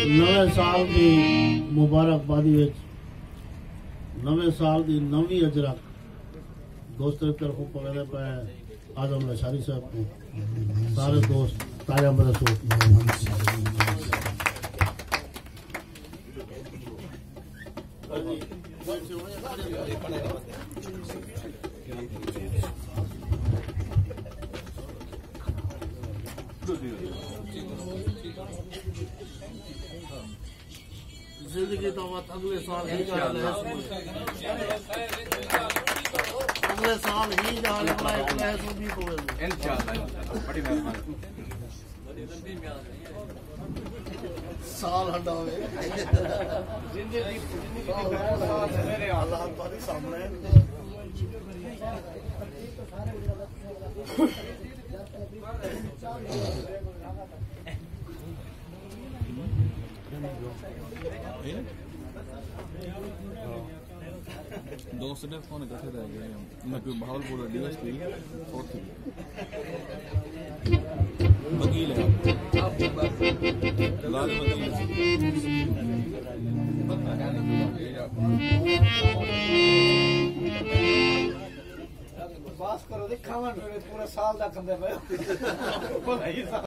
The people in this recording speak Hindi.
नवे साल की मुबारकबादी नवे साल की नवी अजरक दोस्तों की तरफ पकड़े पे आजम लशारी साहब को सारे दोस्त ताजा बरसो जिंदगी तो अगले साल ही अगले साल ही साल हटावे अल्लाह तुम्हारे सामने दोस्त ने फोन कैसे रह गए मैं कोई भावलपुर डीएसपी चौथी वकील है लाल वकील बात करो देखा पूरा साल का कंधे पे